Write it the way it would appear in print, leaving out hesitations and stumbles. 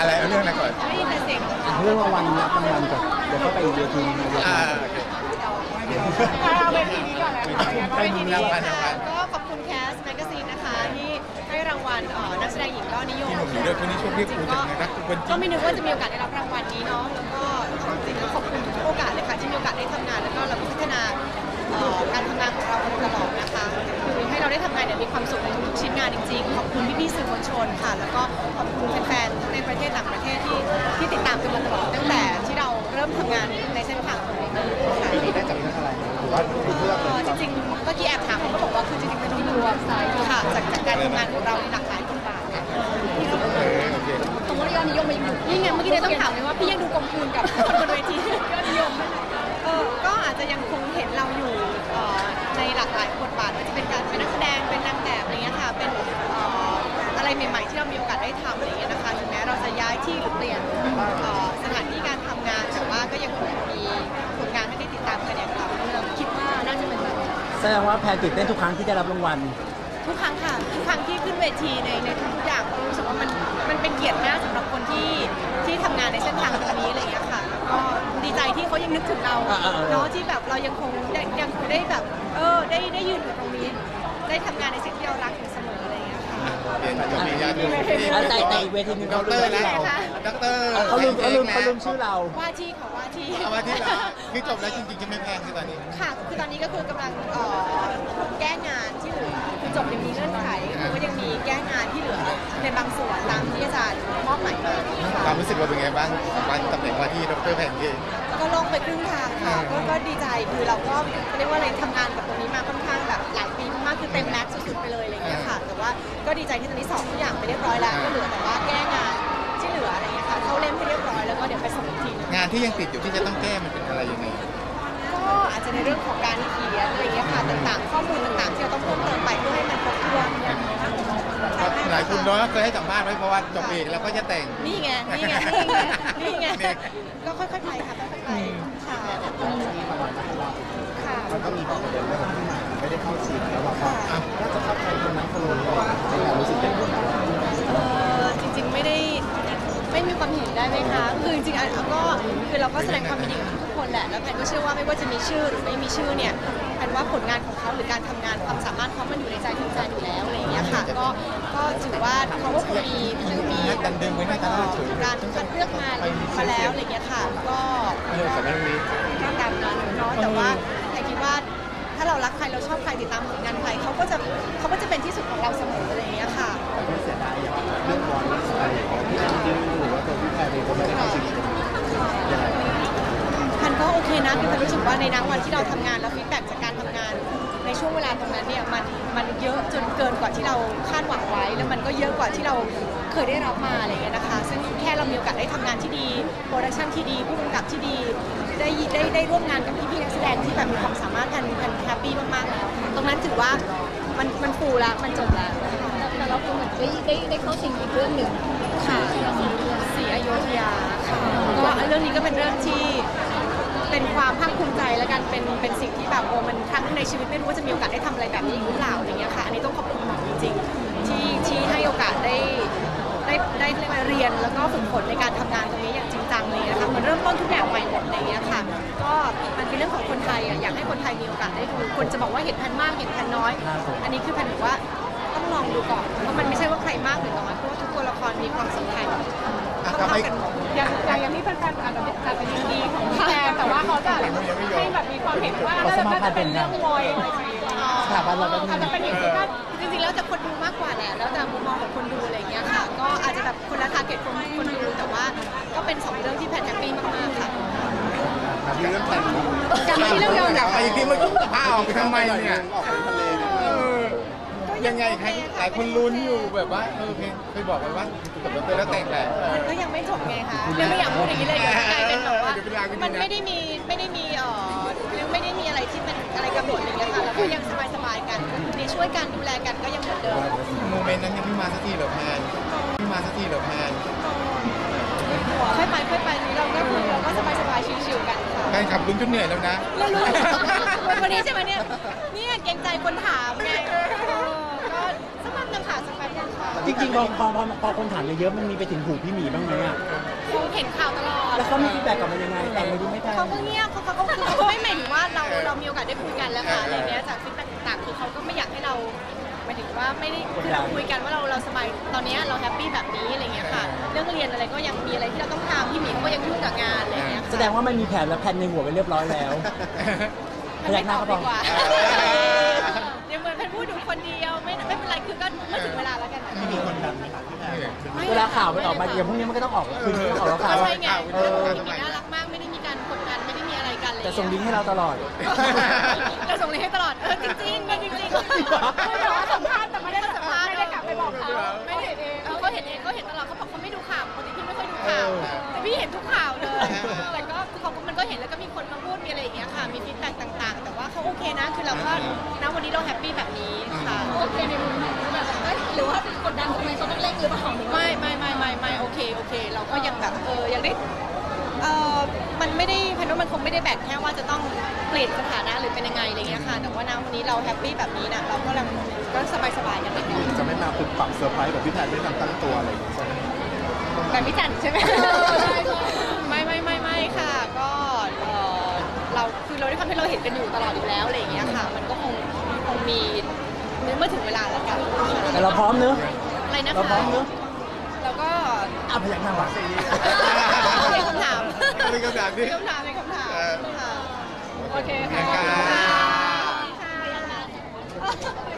อะไรเรื่องอะไรก่อนได้ยินแต่เสียงเรื่องรางวัลรับรางวัลก่อนเดี๋ยวเข้าไปอีกเวทีนึงเอาเวทีนี้ก่อนนะคะเวทีนี้ค่ะก็ขอบคุณแคสแมกกาซีนนะคะที่ให้รางวัลนักแสดงหญิงยอดนิยมที่หนุ่มด้วยคนนี้ช่วงที่พูดถึงนะครับก็ไม่นึกว่าจะมีโอกาสได้รับรางวัลนี้เนาะแล้วก็จริงๆขอบคุณทุกโอกาสเลยค่ะที่มีโอกาสได้ทำงานแล้วก็เราพัฒนาการทำงานของเราตลอดนะคะคือให้เราได้ทำงานมีความสุขในทุกชิ้นงานจริงๆขอบคุณพี่ๆสื่อมวลชนค่ะแล้วก็ขอบคุณแฟนๆในประเทศต่างประเทศที่ติดตามกันมาตลอดตั้งแต่ที่เราเริ่มทำงานในเส้นทางตรงนี้ค่ะได้จากเรื่องอะไรหรือว่าจริงๆเมื่อกี้แอบถามเขาก็บอกว่าคือจริงๆเป็นรวมสายค่ะจากการทำงานของเราในหลากหลายบทบาทตรงว่ายอดนิยมมันยังอยู่ยิ่งไงเมื่อกี้เนี่ยต้องถามเลยว่าพี่ยังดูกลมกลืนกับคนบนเวทียอดนิยมก็อาจจะยังคงเห็นเราอยู่ในหลากหลายบทบาทว่าจะเป็นการเป็นนักแสดงเป็นนางแบบอะไรเงี้ยค่ะเป็นอะไรใหม่ๆที่เรามีโอกาสได้ทำอะไรเงี้ยนะคะถึงแม้เราจะย้ายที่หรือเปลี่ยนสถานที่การทำงานแต่ว่าก็ยังคงมีผลงานให้ได้ติดตามกันอย่างต่อเนื่องคิดว่าน่าจะเป็นแบบแสดงว่าแพนตื่นเต้นทุกครั้งที่ได้รับรางวัลทุกครั้งค่ะทุกครั้งที่ขึ้นเวทีในทุกอย่างรู้สึกว่ามันเป็นเกียรติมากสำหรับคนที่ทำงานในเส้นทางตรงนี้อะไรเงี้ยค่ะก็ดีใจที่เขายังนึกถึงเราเนาะที่แบบเรายังคงได้แบบได้ยืนอยู่ตรงนี้ได้ทำงานในสิ่งที่เรารักอยู่เสมออะไรเงี้ยค่ะเป็นจบปริญญาด้วยแต่เวทีนึงด็อกเตอร์แล้วด็อกเตอร์เขาลืมชื่อเราว่าที่เขาว่าที่แล้วคือจบแล้วจริงๆจะไม่แพงคือตอนนี้ค่ะคือตอนนี้ก็คือกำลังแก้งานที่เหลือคือจบยังมีเงื่อนไขก็ยังมีแก้งานที่เหลือในบางส่วนตามที่อาจารย์มอบหมายมาความรู้สึกเราเป็นไงบ้างการตำแหน่งว่าที่ด็อกเตอร์แพนที่ก็ลงไปครึ่งทางค่ะก็ดีใจคือเราก็เรียกว่าอะไรทำงานกับตรงนี้มาค่อนข้างแบบหลายปีมากคือเต็มแม็กซ์สุดๆไปเลยอะไรเงี้ยค่ะแต่ว่าก็ดีใจที่ตอนนี้สอบทุกอย่างไปเรียบร้อยแล้วก็เหลือแต่ว่าแก้งานที่เหลืออะไรเงี้ยค่ะเข้าเล่มให้เรียบร้อยแล้วก็เดี๋ยวไปส่งอีกทีงานที่ยังติดอยู่ที่จะต้องแก้มันเป็นอะไรยังไงก็อาจจะในเรื่องของการเขียนอะไรเงี้ยค่ะต่างๆข้อมูลต่างๆที่เราต้องเพิ่มเติมไปเพื่อให้มันครบถ้วนหลายคนน้อยเคยให้สัมภาษณ์ไว้เพราะว่าจบเอกแล้วก็จะแต่งนี่ไงก็ค่อยๆไปค่ะค่อยๆไปค่ะมันก็มีบางประเด็นเรื่องที่ไม่ได้เข้าชิงแล้วว่าน่าจะเข้าใครคนนั้นคนนี้ในการรู้สึกเป็นยังไงจริงๆไม่มีความเห็นได้ไหมคะคือจริงๆก็คือเราก็แสดงความยินดีกับทุกคนแหละแล้วแพนก็เชื่อว่าไม่ว่าจะมีชื่อหรือไม่มีชื่อเนี่ยแพนว่าผลงานของเขาหรือการทำงานความสามารถเขามันอยู่ในใจถึงใจอยู่แล้วอะไรอย่างเงี้ยค่ะก็ถือว่าเขาก็คงมีดันเดิมไว้ในตลาดการคัดเลือกมาแล้วอะไรอย่างเงี้ยค่ะก็ตามนั้นเนาะแต่ว่าแต่คิดว่าถ้าเรารักใครเราชอบใครติดตามผลงานใครเขาก็จะเป็นที่สุดของเราเสมออะไรอย่างเงี้ยค่ะเสียดายอย่างเรื่องบอลอะไรของพี่ดิวหรือว่าตัวพี่แพรเองก็ไม่ได้เข้าชิงพันก็โอเคนะคือพันรู้สึกว่าในวันที่เราทำงานแล้วฟีดแบ็กจากการทำงานในช่วงเวลาตรงนั้นเนี่ยมันเยอะจนเกินกว่าที่เราคาดหวังไว้แล้วมันก็เยอะกว่าที่เราเคยได้รับมาอะไรเงี้ยนะคะซึ่งแค่เรามีโอกาสได้ทำงานที่ดีโปรดักชั่นที่ดีผู้กำกับที่ดีได้ร่วมงานกับพี่ๆนักแสดงที่แบบมีความสามารถพันแฮปปี้มากๆแล้วตรงนั้นถือว่ามันฟูแล้วมันจบแล้วแต่เราก็เหมือนได้เข้าชิงอีกเรื่องหนึ่งค่ะสีอโยธยาค่ะก็เรื่องนี้ก็เป็นเรื่องที่เป็นความภาคภูมิใจและกันเป็นสิ่งที่แบบมันครั้งในชีวิตไม่รู้ว่าจะมีโอกาสได้ทำอะไรแบบนี้หรือเปล่าอย่างเงี้ยค่ะอันนี้ต้องขอบคุณหมอจริงๆที่ให้โอกาสได้เรียนแล้วก็ฝึกฝนในการทำงานตรงนี้อย่างจริงจังเลยนะคะมันเริ่มต้นทุกอย่างใหม่หมดอะไรเงี้ยค่ะก็มันเป็นเรื่องของคนไทยอยากให้คนไทยมีโอกาสได้ดูคนจะบอกว่าเห็นแพนมากเห็นแพนน้อยอันนี้คือแพนถือว่าต้องลองดูก่อนเพราะมันไม่ใช่ว่าใครมากหรือน้อยเพราะว่าทุกตัวละครมีความสำคัญเท่ากันหมดอย่างที่แฟนๆอาจจะเป็นดีของแพนแต่ว่าเขาจะให้แบบมีความเห็นว่าน่าจะเป็นเรื่องมวยสถาบันเราอาจจะเป็นอย่างที่จริงๆแล้วแต่คนดูมากกว่าแหละแล้วแต่มุมมองของคนดูอะไรเงี้ยค่ะก็อาจจะแบบคนละทาร์เก็ตคนดูแต่ว่าก็เป็น2เรื่องที่แพนแฮปปี้มากๆค่ะเรื่องแพนจะไม่เรื่องเดียวอยากไปที่เมื่อกี้พาออกไปทำไมเนี่ยยังไงใครหลายคนลุ้นอยู่แบบว่าเคยบอกไปว่ากับดรแล้วแต่งแหละมันก็ยังไม่จบไงคะยังไม่อยากพูดอย่างนี้เลยกลายเป็นแบบว่ามันไม่ได้มีอะไรที่เป็นอะไรกำหนดอะไรอย่างเงี้ยค่ะแล้วก็ยังสบายๆกันมีช่วยกันดูแลกันก็ยังเหมือนเดิมโมเมนต์นั้นยังไม่มาสักทีเหรอแพนค่อยไปนี้เราก็สบายๆชิวๆกันค่ะแฟนขับลุ้นจนเหนื่อยแล้วนะรู้วันนี้ใช่ไหมเนี่ยเกรงใจคนถามไงก็สักแป๊บนึงค่ะจริงๆพอคนถามเยอะๆมันมีไปถึงหูพี่หมีบ้างไหมอ่ะเขาเห็นข่าวตลอดแล้วเขามีฟีดแบ็กกลับมายังไงแต่งไม่ดีไม่แพงเขาก็เงียบเขาไม่หมายถึงว่าเรามีโอกาสได้คุยกันแล้วค่ะอะไรเงี้ยจากฟีดแบ็กต่างๆคือเขาก็ไม่อยากให้เราหมายถึงว่าไม่ได้คือเราคุยกันว่าเราสบายตอนนี้เราแฮปปี้แบบนี้อะไรเงี้ยค่ะเรื่องเรียนอะไรก็ยังมีอะไรที่เราต้องทำพี่หมีเขาก็ยังยุ่งกับงานอะไรเงี้ยแสดงว่ามันมีแผนและแผนในหัวไปเรียบร้อยแล้ว พยักหน้าก็พอดีกว่าเดี๋ยวเหมือนเป็นพูดอยู่คนเดียวไม่เป็นไรคือก็เมื่อถึงเวลาแล้วกันนะมีคนดันไหมคะพี่แพรเวลาข่าวมันออกมาอย่างพรุ่งนี้มันก็ต้องออกคืนนี้ต้องออกแล้วข่าวใช่ไงพี่หมีน่ารักมากไม่ได้มีการกดดันไม่ได้มีอะไรกันเลยแต่ส่งลิงก์ให้เราตลอดเราส่งลิงก์ให้ตลอดจริงๆจริงๆเขาสัมภาษณ์แต่ไม่ได้สัมภาษณ์ไม่ได้กลับไปบอกเขาไม่เห็นเองเขาเห็นเองเขาเห็นตลอดเขาบอกเขาไม่ดูข่าวปกติพี่ไม่ค่อยดูข่าวแต่พี่เห็นทุกข่าวเลยแต่ก็คือเขามันก็เห็นแล้วก็มีคนมาพูดมีอะไรอย่างเงี้ยค่ะมีฟีดแบ็กต่างๆ แต่ว่าเขาโอเคนะคือเราก็ณวันนี้เราแฮปปี้แบบนี้ค่ะโอเคในมุมของแบบหรือว่ากดดันทำไมเขาต้องเร่งหรือเปล่าไม่โอเคเราก็ยังแบบยังได้มันไม่ได้แพนว่ามันคงไม่ได้แบ่งแค่ว่าจะต้องเปลี่ยนสถานะหรือเป็นยังไงอะไรเงี้ยค่ะแต่ว่าณวันนี้เราแฮปปี้แบบนี้นะเราก็สบายๆกันไปก่อนจะไม่มาปรับปรับเซอร์ไพรส์แบบพี่แพรไม่ทันตั้งตัวอะไรอย่างเงี้ยใช่ไหมแบบพี่จันใช่ไหมไม่ค่ะก็เราคือเราได้ทำให้เราเห็นกันอยู่ตลอดอยู่แล้วอะไรอย่างเงี้ยค่ะมันก็คงมีเมื่อถึงเวลาแล้วกันแต่เราพร้อมเนอะอะไรนะคะเราพร้อมเนอะเราก็พยักหน้าว่ะเป็นคำถามเป็นคำถามที่เป็นคำถามค่ะโอเคค่ะค่ะค่ะ